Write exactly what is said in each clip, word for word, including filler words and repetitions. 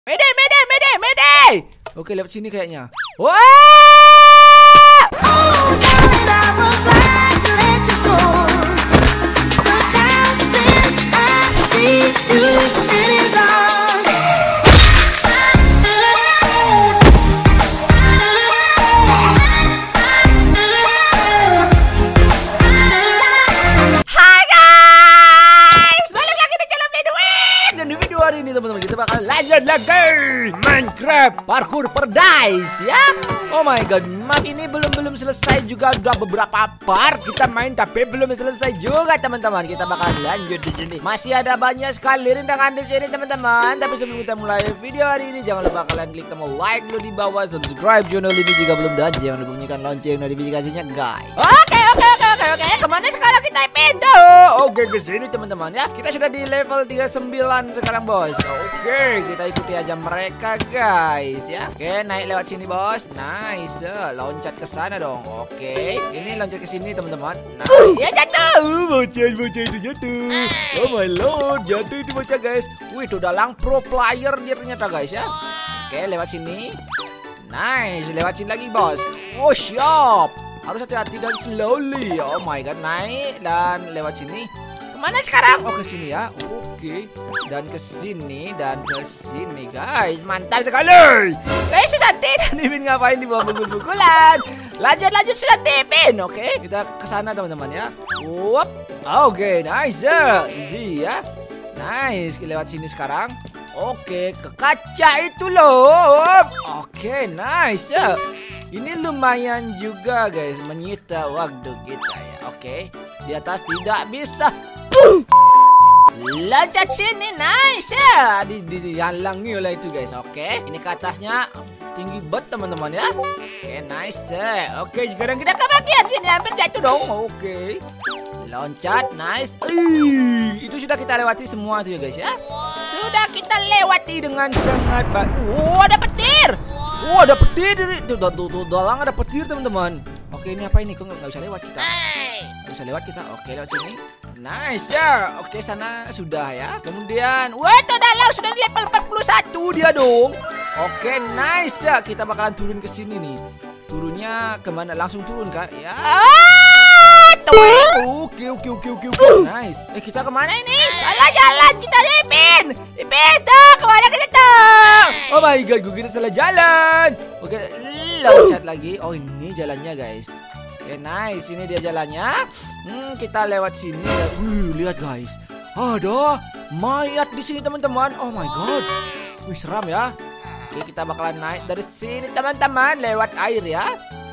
Mede, mede, mede, mede. Oke, lewat sini kayaknya. Wah! Teman-teman, kita bakal lanjut lagi Minecraft Parkour Paradise ya. Oh my god, map ini belum belum selesai juga, udah beberapa part kita main tapi belum selesai juga teman-teman. Kita bakal lanjut di sini. Masih ada banyak sekali rintangan di sini teman-teman. Tapi sebelum kita mulai video hari ini, jangan lupa kalian klik tombol like dulu di bawah, subscribe channel ini jika belum, dan jangan lupa bunyikan lonceng notifikasinya guys. Oke oke oke oke oke. Kemana sekarang kita pindah? Oke, ke sini teman-teman ya. Kita sudah di level tiga puluh sembilan sekarang bos. Oke, kita ikuti aja mereka guys ya. Oke, naik lewat sini bos. Nice, loncat ke sana dong. Oke, ini loncat ke sini teman-teman. Nah, ya jatuh. Bocah bocah itu jatuh. Oh my lord, jatuh itu bocah guys. Wih, itu dalang pro player dia ternyata guys ya. Oke, lewat sini. Nice, lewat sini lagi bos. Oh siap. Harus hati-hati dan slowly. Oh my god, naik dan lewat sini. Kemana sekarang? Oh, ke sini ya. Oke. Dan ke sini dan ke sini, guys. Mantap sekali. Eh, Susanti dan Ipin ngapain di bawah bukul-bukulan? Lanjut lanjut Susanti, Ipin. Oke, kita ke sana teman-teman ya. Wup. Oke, nice. Easy ya. Nice, lewat sini sekarang. Oke, ke kaca itu loh. Oke, nice. Ini lumayan juga guys, menyita waktu kita ya. Oke, di atas tidak bisa. Loncat sini, nice ya. Di, di, dihalangi oleh itu guys. Oke, ini ke atasnya tinggi banget teman-teman ya. Oke, nice. Oke, sekarang kita ke bagian sini, hampir jatuh dong. Oke, loncat, nice. Ih, itu sudah kita lewati semua tuh ya guys ya. Sudah kita lewati dengan sangat baik. Oh, ada petir. Oh, ada petir. Tuh, tuh, tuh, tuh, dalang ada petir teman-teman. Oke, ini apa ini? Kok nggak bisa lewat kita? Nggak bisa lewat kita. Oke, lewat sini. Nice ya. Oke, sana sudah ya. Kemudian, wah, itu dalang sudah di level empat puluh satu dia dong. Oke, nice ya. Kita bakalan turun ke sini nih. Turunnya kemana? Langsung turun kak? Ya. Oke, oke, oke, oke, oke. Nice. Eh, kita kemana ini? Salah jalan kita, Ipin. Ipin, tuh kemana kita tuh? Oh my god, gue kira salah jalan. Oke, loncat lagi. Oh, ini jalannya guys. Oke, nice. Ini dia jalannya. Hmm, kita lewat sini. Wih, lihat guys. Ada mayat di sini teman-teman. Oh my god. Wih, seram ya. Oke, kita bakalan naik dari sini teman-teman, lewat air ya.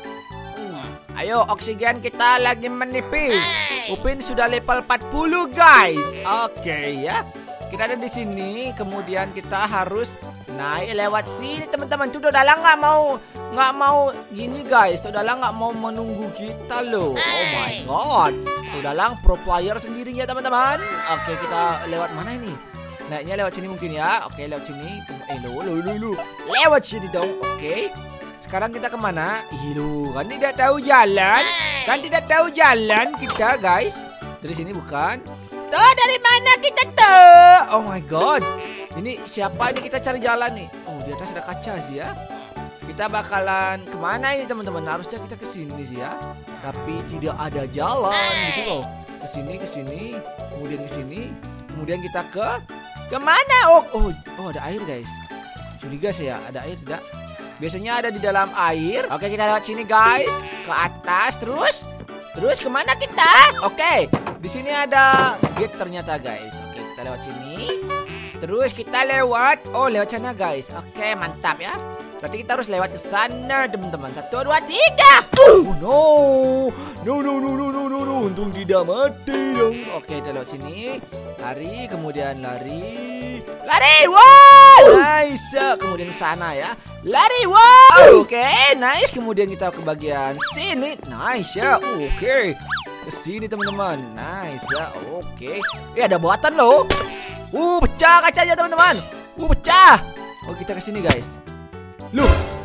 Ayo, oksigen kita lagi menipis. Upin sudah level empat puluh guys. Oke ya. Kita ada di sini, kemudian kita harus naik lewat sini teman-teman. Tuh dalang nggak mau nggak mau gini guys. Tuh dalang nggak mau menunggu kita loh. Oh my god. Tuh dalang pro player sendirinya teman-teman. Oke, kita lewat mana ini? Naiknya lewat sini mungkin ya. Oke, lewat sini. Eh, lo lo lo lo. Lewat sini dong. Oke. Sekarang kita kemana? Ih, kan tidak tahu jalan. Kan tidak tahu jalan kita guys. Dari sini bukan. Tuh, dari mana kita tuh? Oh my god. Ini siapa ini, kita cari jalan nih. Oh, di atas ada kaca sih ya. Kita bakalan kemana ini teman-teman? Harusnya kita ke sini sih ya. Tapi tidak ada jalan gitu loh. Ke sini, ke sini, kemudian ke sini, kemudian kita ke kemana? Oh, oh, oh ada air guys. Curiga saya, ada air tidak? Biasanya ada di dalam air. Oke, kita lewat sini guys. Ke atas terus. Terus kemana kita? Oke, di sini ada gate ternyata guys. Oke, kita lewat sini. Terus kita lewat. Oh, lewat sana guys. Oke, mantap ya. Berarti kita harus lewat ke sana teman-teman. Satu, dua, tiga. Oh no. No, no, no, no, no, no, no. Untung tidak mati dong. Oke, kita lewat sini. Lari, kemudian lari. Lari, wow. Nice. Kemudian ke sana ya. Lari, wow. Oke, nice. Kemudian kita ke bagian sini. Nice ya. Oke. Ke sini teman-teman. Nice ya. Oke. Eh, ada buatan loh. Uh, pecah kacanya teman-teman. Uh, pecah. Oh, kita ke sini guys. Loh.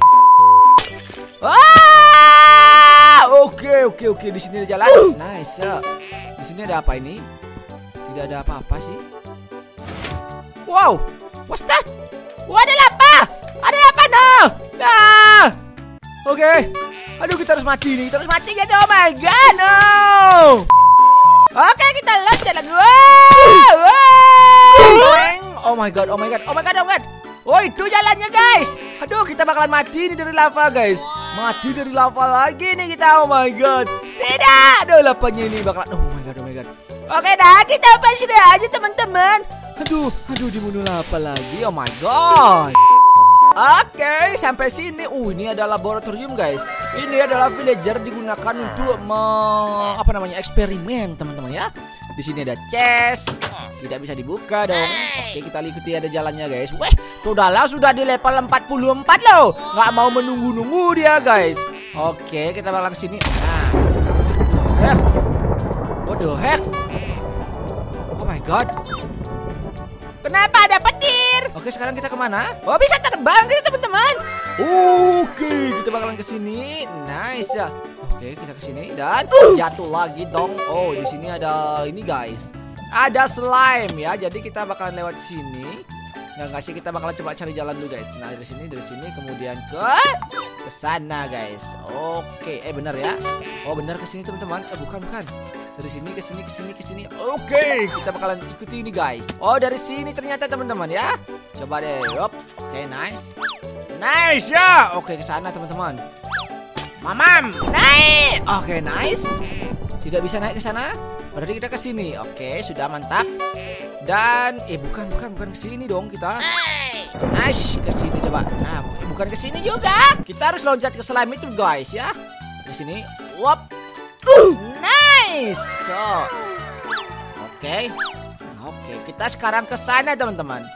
Ah! Oke, oke, oke. Di sini ada jalan. Nice ya. Di sini ada apa ini? Tidak ada apa-apa sih. Wow. What's that? Wah, ada lava. Ada lava, no. Nah. Oke. Okay. Aduh, kita harus mati nih. Kita harus mati guys. Oh my god, no. Oke, okay, kita loncat lagi. Wow, wow. Oh my god, oh my god, oh my god, oh my god. Oh, itu jalannya guys. Aduh, kita bakalan mati nih dari lava guys. Mati dari lava lagi nih kita. Oh my god. Tidak. Aduh, lavanya ini bakalan. Oh my god, oh my god. Oke dah, kita apa sudah aja teman-teman. Aduh, aduh dibunuh lava lagi. Oh my god. Oke, sampai sini. Uh, ini ada laboratorium guys. Ini adalah villager digunakan untuk me, apa namanya eksperimen teman-teman ya. Di sini ada chest, tidak bisa dibuka dong. Oke, kita ikuti ada jalannya guys. Weh, sudahlah sudah di level empat puluh empat loh. Nggak mau menunggu-nunggu dia guys. Oke, kita balik ke sini. Nah, heck, what the heck? Oh my god. Kenapa ada petir? Oke, sekarang kita kemana? Oh, bisa terbang kita teman-teman. Oke, kita bakalan ke sini. Nice ya. Oke, kita ke sini dan jatuh lagi dong. Oh, di sini ada ini guys. Ada slime ya. Jadi kita bakalan lewat sini. Nah, nggak sih, kita bakalan coba cari jalan dulu guys. Nah, dari sini, dari sini kemudian ke ke sana guys. Oke, eh benar ya. Oh, benar ke sini teman-teman. Eh, bukan, bukan. Dari sini ke sini ke sini ke sini. Oke, kita bakalan ikuti ini guys. Oh, dari sini ternyata teman-teman ya. Coba deh. Yup. Oke, nice. Nice ya. Oke, ke sana teman-teman. Mamam, naik. Oke, nice. Tidak bisa naik ke sana. Berarti kita ke sini. Oke, sudah mantap. Dan eh bukan bukan bukan ke sini dong kita. Nice, ke sini coba. Nah, bukan ke sini juga. Kita harus loncat ke slime itu guys ya. Di sini. Wop. Nice. So. Oke. Oke, kita sekarang ke sana teman-teman.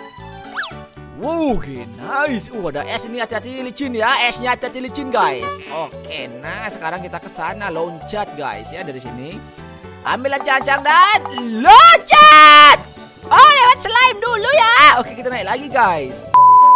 Wow, okay, nice. Uh, ada es ini, hati-hati licin ya. Esnya hati-hati licin guys. Oke, nah sekarang kita ke sana loncat guys ya dari sini. Ambil ancang-ancang dan loncat. Oh, lewat slime dulu ya. Oke, kita naik lagi guys.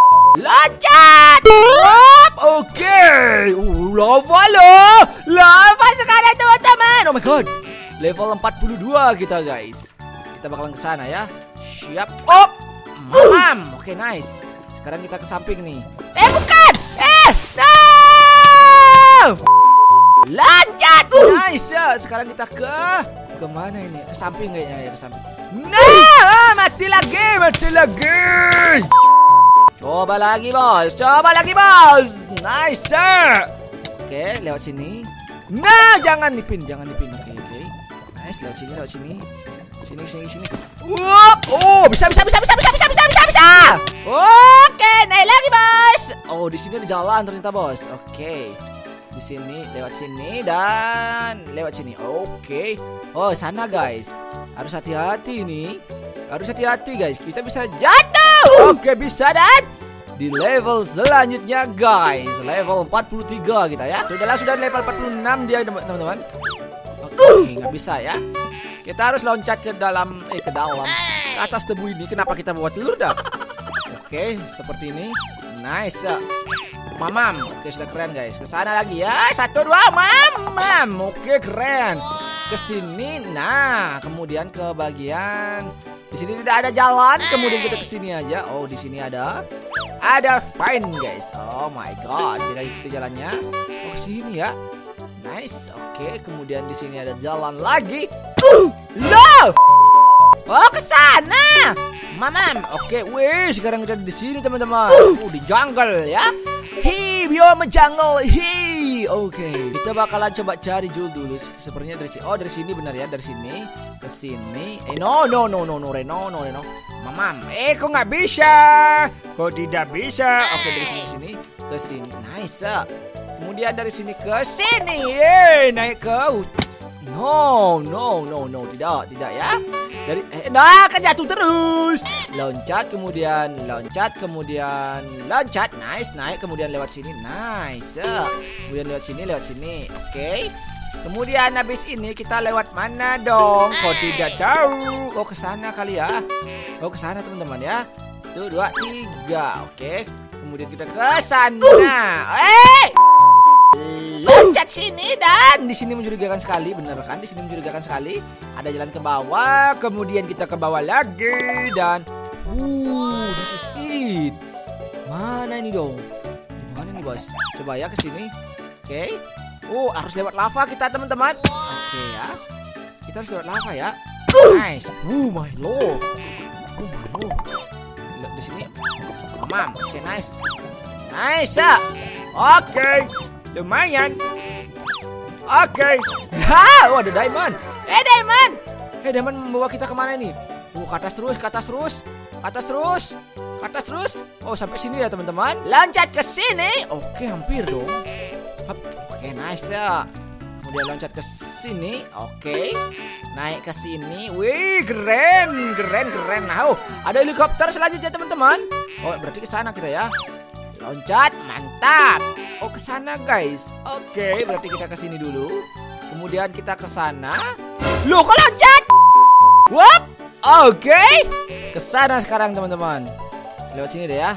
Loncat. Hop, oke. Uh, lava loh. Lava sekarang teman-teman. Oh my god. Level empat puluh dua kita guys. Kita bakalan ke sana ya. Siap. Oh. Mam, oke, okay, nice. Sekarang kita ke samping nih. Eh, bukan. Eh, no. Lanjut. Nice ya. Sekarang kita ke ke mana ini? Ke samping kayaknya ya, ke samping. Nah, mati lagi, mati lagi. Coba lagi, bos. Coba lagi, bos. Nice. Oke, okay, lewat sini. Nah, jangan dipin, jangan dipin. Oke, okay, oke. Okay. Nice, lewat sini, lewat sini. Sini, sini, sini. Wup. Oh, bisa, bisa, bisa, bisa, bisa, bisa, bisa, bisa, bisa. Oke, naik lagi, bos. Oh, di sini ada jalan ternyata, bos. Oke. Di sini, lewat sini dan lewat sini. Oke. Oh, sana, guys. Harus hati-hati nih. Harus hati-hati, guys. Kita bisa jatuh. Oke, bisa dan di level selanjutnya, guys. Level empat puluh tiga kita ya. Sudahlah, sudah level empat puluh enam dia, teman-teman. Oke, nggak bisa ya. Kita harus loncat ke dalam, eh ke dalam, ke atas debu ini. Kenapa kita buat telur dah? Oke, seperti ini. Nice. Mamam. Oke, sudah keren guys. Ke sana lagi ya. Satu dua, mamam. Oke, keren. Ke sini. Nah, kemudian ke bagian. Di sini tidak ada jalan. Kemudian kita ke sini aja. Oh, di sini ada, ada fine guys. Oh my god. Kita ikuti jalannya. Oh, ke sini ya. Nice. Oke, kemudian di sini ada jalan lagi. Loh! Oh, ke sana. Mamam. Oke, wih, sekarang kita di sini teman-teman. Uh, di jungle ya. Hi, biome jungle. Hi. Oke, kita bakalan coba cari Jul dulu. Sepertinya dari sini. Oh, dari sini benar ya, dari sini ke sini. Eh, no, no, no, no, no, Reno, no, Reno. Mamam. Eh, kok nggak bisa? Kok tidak bisa? Oke, dari sini ke sini, ke sini. Nice. Kemudian dari sini ke sini. Yeay, naik ke. No, no, no, no, tidak, tidak ya. Dari eh, nah, kan jatuh terus. Loncat, kemudian loncat, kemudian loncat. Nice, naik, kemudian lewat sini. Nice. Kemudian lewat sini, lewat sini. Oke. Okay. Kemudian habis ini kita lewat mana dong? Kok tidak tahu? Oh, ke sana kali ya. Oh, ke sana teman-teman ya. Satu, dua, tiga. Oke. Okay. Kemudian kita ke sana. Eh! Loncat sini dan di sini mencurigakan sekali, bener kan? Di sini mencurigakan sekali. Ada jalan ke bawah, kemudian kita ke bawah lagi dan uh, this is it. Mana ini dong? Gimana nih bos? Coba ya ke sini. Oke. Oh, harus lewat lava kita teman-teman. Oke ya. Kita harus lewat lava ya. Nice. Oh my lord. Oh my lord. Lihat di sini. Mamam. Oke, nice. Nice ya. Oke. Lumayan. Oke. Ha, oh, ada diamond. Eh, diamond. Eh, diamond membawa kita kemana nih? Oh, ke atas terus, ke atas terus. Ke atas terus. Ke atas terus. Oh, sampai sini ya, teman-teman. Loncat ke sini. Oke, hampir dong. Oke, nice ya. Kemudian loncat ke sini. Oke. Naik ke sini. Wih, keren, keren, keren. Nah, oh, ada helikopter selanjutnya, teman-teman. Oh, berarti ke sana kita ya. Loncat, mantap. Oh, ke sana, guys. Oke, berarti kita ke sini dulu. Kemudian kita ke sana. Loh, kok loncat? Wop. Oke. Ke sana sekarang, teman-teman. Lewat sini deh ya.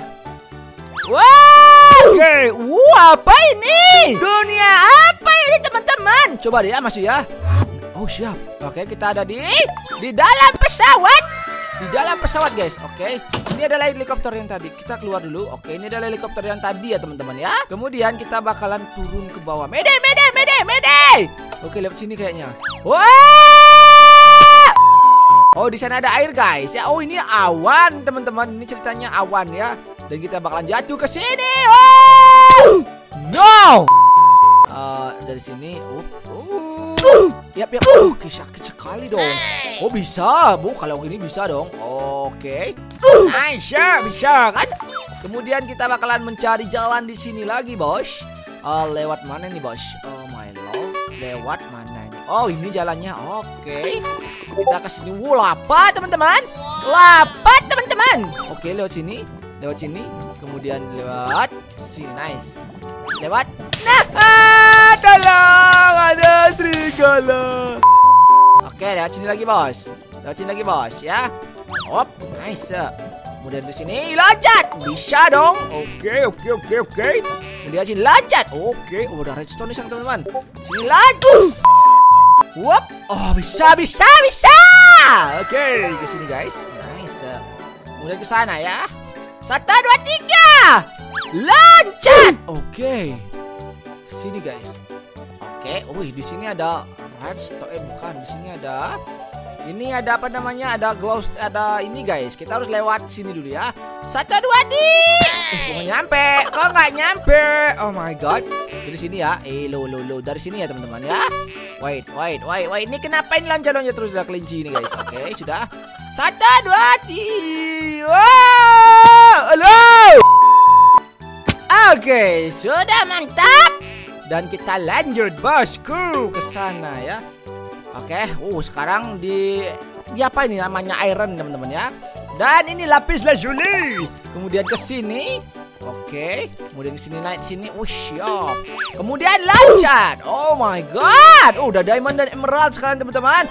Wow. Oke. Wah, apa ini? Dunia apa ini, teman-teman? Coba deh ya, masuk ya. Oh, siap. Oke, kita ada di di dalam pesawat. Di dalam pesawat, guys. Oke. Ini adalah helikopter yang tadi. Kita keluar dulu. Oke, ini adalah helikopter yang tadi ya, teman-teman ya. Kemudian kita bakalan turun ke bawah. Mayday, mayday, mayday, mayday. Oke, lewat sini kayaknya. Wah! Oh, di sana ada air, guys. Ya, oh ini awan, teman-teman. Ini ceritanya awan ya. Dan kita bakalan jatuh ke sini. Oh! No! Uh, dari sini. Oh. Oh. Yap, yap. Oh, sakit sekali dong. Oh, bisa, Bu. Kalau ini bisa dong. Oke. Nice, ya, bisa kan? Kemudian kita bakalan mencari jalan di sini lagi, Bos. Uh, lewat mana nih, Bos? Oh my lord. Lewat mana ini? Oh, ini jalannya. Oke. Kita ke sini. Wow, lapa, teman-teman. Lapa, teman-teman. Oke, lewat sini. Lewat sini. Kemudian lewat sini. Nice. Lewat. Nah, tolong, ada serigala. Oke, lewat sini lagi, Bos. Lewat sini lagi, Bos, ya. Hop, nice. Kemudian di sini loncat. Bisa dong. Oke, oke, oke, oke. Kemudian sini loncat. Oke, oh, udah redstone di sana, teman-teman. Sini loncat. Wop. Oh, bisa, bisa, bisa. Oke, ke sini, guys. Nice. Kemudian ke sana ya. Satu, dua, tiga. Loncat. Oke. Ke sini, guys. Oke, wih, di sini ada redstone. Eh, bukan, di sini ada. Ini ada apa namanya? Ada glow, ada ini, guys. Kita harus lewat sini dulu ya. Satu, dua, tiga. Eh, kok nggak nyampe? Kok nggak nyampe? Oh my god. Dari sini ya. Eh, lo, lo, lo. Dari sini ya, teman-teman ya. Wait, wait, wait, wait. Ini kenapa ini loncat-loncat terus udah kelinci ini, guys? Oke, sudah. Satu, dua, tiga. Wow, halo. Oke, sudah mantap. Dan kita lanjut, bosku, ke sana ya. Oke, uh sekarang di di apa ini namanya iron, teman-teman ya. Dan ini lapis lazuli. Kemudian ke sini. Oke, kemudian ke sini, naik sini. Uh, siap. Kemudian loncat. Oh my god. Oh, udah diamond dan emerald sekarang, teman-teman.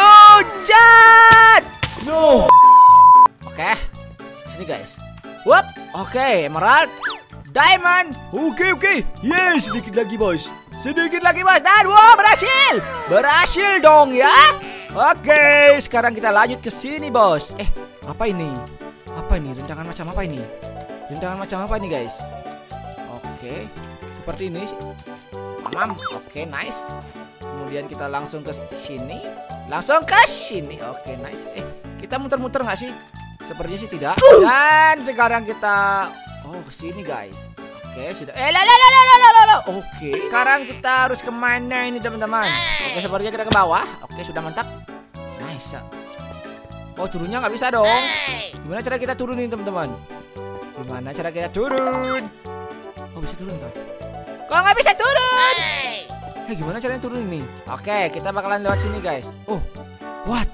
Loncat. No. Oke. Sini, guys. Wop. Oke, emerald. Diamond. Oke, oke. Yes, sedikit lagi, bos. Sedikit lagi, bos. Dan wow, berhasil. Berhasil dong ya. Oke, sekarang kita lanjut ke sini, bos. Eh, apa ini? Apa ini? Rintangan macam apa ini? Rintangan macam apa ini, guys? Oke, seperti ini sih. Mamam. Oke, nice. Kemudian kita langsung ke sini. Langsung ke sini. Oke, nice. Eh, kita muter-muter nggak sih? Sepertinya sih tidak. Dan sekarang kita oh, ke sini, guys. Oke, sudah. Eh, la la la la la la la. Oke, sekarang kita harus kemana ini, teman-teman? Oke, sepertinya kita ke bawah. Oke, sudah mantap. Nice. Oh, turunnya nggak bisa dong. Gimana cara kita turunin, teman-teman? Gimana cara kita turun? Oh, bisa turun kah? Kok nggak bisa turun? Eh, gimana caranya turun ini? Oke, kita bakalan lewat sini, guys. Oh, what?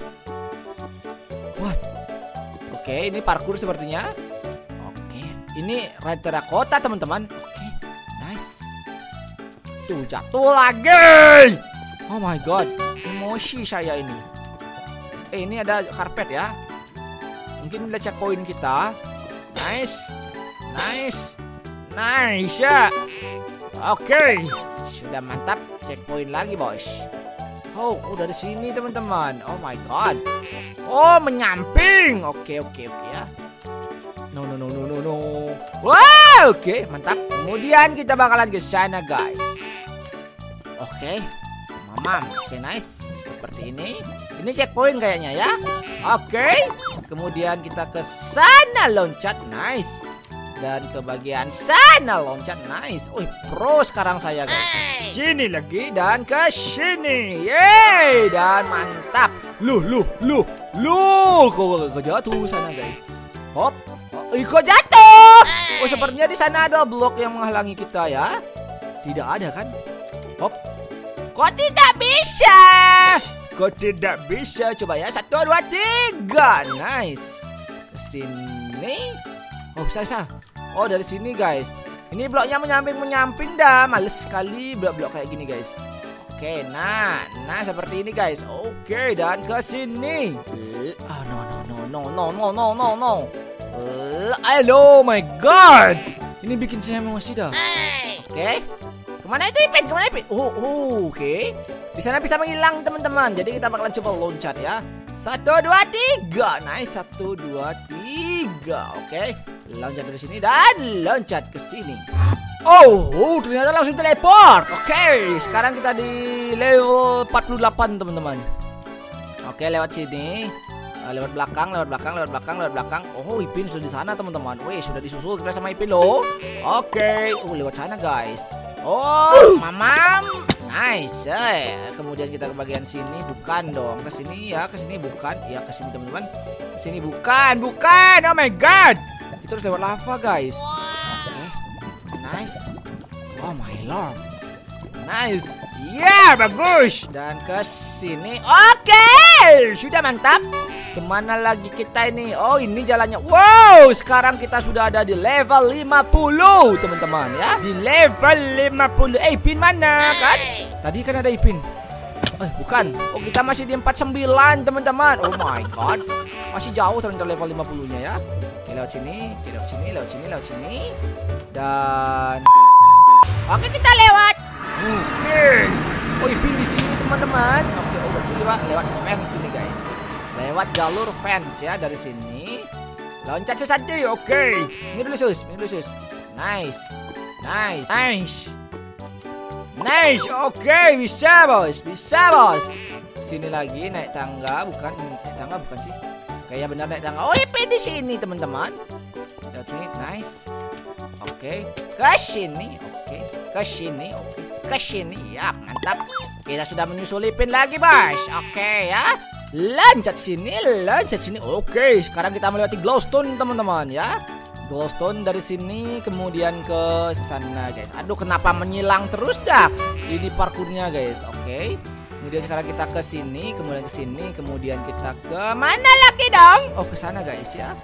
What? Oke, ini parkour sepertinya. Ini red terracotta, teman-teman. Oke, nice. Tuh, jatuh lagi. Oh my god, emosi saya ini. Eh, ini ada karpet ya. Mungkin ada checkpoint kita. Nice, nice, nice ya. Oke, sudah mantap. Checkpoint lagi, bos. Oh, udah di sini, teman-teman. Oh my god. Oh, menyamping. Oke, oke, oke ya. No, no, no, no, no, no. Wow, Oke, mantap. Kemudian kita bakalan ke sana, guys. Oke. Mamam. Oke, nice. Seperti ini. Ini checkpoint kayaknya ya. Oke. Kemudian kita ke sana loncat. Nice. Dan ke bagian sana loncat. Nice. Wih, pro sekarang saya, guys. Sini lagi dan ke sini. Yeay. Dan mantap. Luh, luh, luh. Luh. Kok, kok jatuh sana, guys. Hop. Oh, kok jatuh. Oh, sepertinya di sana ada blok yang menghalangi kita ya. Tidak ada kan? Hop. Kok tidak bisa? Kok tidak bisa? Coba ya. Satu, dua, tiga. Nice. Kesini. Oh, bisa, bisa. Oh, dari sini, guys. Ini bloknya menyamping-menyamping dah. Males sekali blok-blok kayak gini, guys. Oke, nah. Nah, seperti ini, guys. Oke, dan ke sini. Oh, no, no, no, no, no, no, no, no, no. Oh my god. Ini bikin saya emosi dah. Oke. Kemana itu Ipin? Kemana Ipin? Oh, oh oke. Okay. Di sana bisa menghilang teman-teman. Jadi kita bakalan coba loncat ya. Satu, dua, tiga. Nice. Satu, dua, tiga. Oke. Okay. Loncat dari sini dan loncat ke sini. Oh, oh, ternyata langsung teleport. Oke. Okay. Sekarang kita di level empat puluh delapan teman-teman. Oke, okay, lewat sini. Lewat belakang, lewat belakang, lewat belakang, lewat belakang. Oh, Ipin sudah di sana teman-teman. Wih, sudah disusul kita sama Ipin loh. Oke. Okay. Oh, lewat sana guys. Oh, mamam. Nice. Eh. Kemudian kita ke bagian sini. Bukan dong. Ke sini ya, ke sini bukan. Ya, ke sini teman-teman. Ke sini bukan, bukan. Oh my god. Itu harus lewat lava guys. Oke. Okay. Nice. Oh my lord. Nice. Ya, yeah, bagus. Dan ke sini. Oke. Okay. Sudah mantap. Kemana lagi kita ini? Oh, ini jalannya. Wow, sekarang kita sudah ada di level lima puluh teman-teman ya. Di level lima puluh. Eh, Ipin mana kan? Tadi kan ada Ipin. Eh, bukan. Oh, kita masih di empat puluh sembilan teman-teman. Oh my god. Masih jauh ternyata level lima puluh-nya ya. Oke, lewat sini, Oke, lewat sini, lewat sini, lewat sini. Dan oke, kita lewat. Oke. Oh, Ipin di sini teman-teman. Oke, oh berarti lewat lewat fence ini guys. Lewat jalur fence ya dari sini. Loncat sesaja. Oke. Okay. Ini dulu sus, ini dulu sus. Nice. Nice. Nice. Nice. Oke, okay. Bisa, Bos. Bisa, Bos. Sini lagi naik tangga, bukan naik tangga bukan sih? Kayak benar naik tangga. Oh, Ipin di sini, teman-teman. Lewat sini. Nice. Oke. Okay. Ke sini. Oke. Okay. Ke sini. Oke. Okay. Ke sini. Ya, mantap. Kita sudah menyusul Ipin lagi, Bos. Oke okay, ya. Loncat sini, loncat sini. Oke, sekarang kita melewati glowstone teman-teman ya. Glowstone dari sini kemudian ke sana guys. Aduh, kenapa menyilang terus dah ini parkurnya guys. Oke. Kemudian sekarang kita ke sini, kemudian ke sini, kemudian kita ke mana lagi dong? Oh, ke sana guys ya.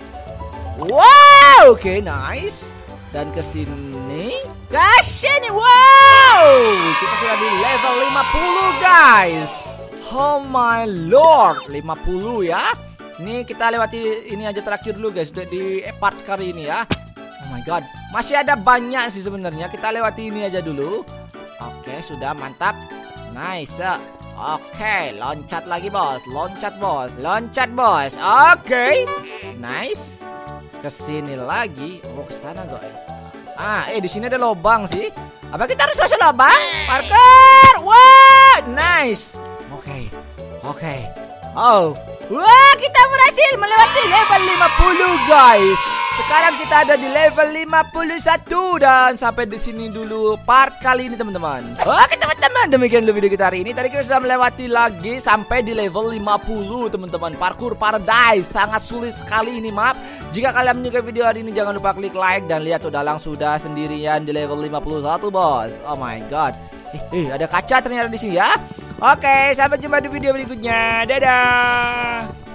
Wow, oke, okay, nice. Dan ke sini, ke sini. Wow, kita sudah di level lima puluh guys. Oh my lord, lima puluh ya. Ini kita lewati ini aja terakhir dulu guys. Sudah di part kali ini ya. Oh my god, masih ada banyak sih sebenarnya. Kita lewati ini aja dulu. Oke, sudah mantap. Nice. Oke, loncat lagi bos. Loncat bos. Loncat bos. Oke, nice. Kesini lagi. Oh, kesana guys. Ah, eh di sini ada lubang sih. Apa kita harus masuk lubang? Parker. Wow, nice. Oke, oke. Oh, wah, kita berhasil melewati level lima puluh guys. Sekarang kita ada di level lima puluh satu dan sampai di sini dulu part kali ini teman-teman. Oke teman-teman, demikian dulu video kita hari ini. Tadi kita sudah melewati lagi sampai di level lima puluh teman-teman. Parkour Paradise sangat sulit sekali ini, maaf. Jika kalian menyukai video hari ini jangan lupa klik like dan lihat tuh Dalang sudah sendirian di level lima puluh satu bos. Oh my god. Eh, eh ada kaca ternyata di sini ya. Oke, sampai jumpa di video berikutnya. Dadah.